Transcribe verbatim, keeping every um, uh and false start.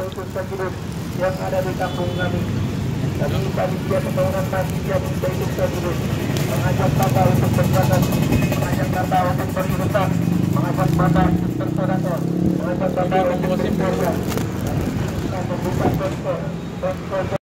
Baitul Sajidin yang ada di kampung kami. Kami panitia pembangunan masjid yang Baitul Sajidin mengajak Bapak untuk berzakat, mengajak Bapak untuk berinfak, mengajak Bapak untuk bersedekah, mengajak Bapak untuk berkarya. Kami membuka posko posko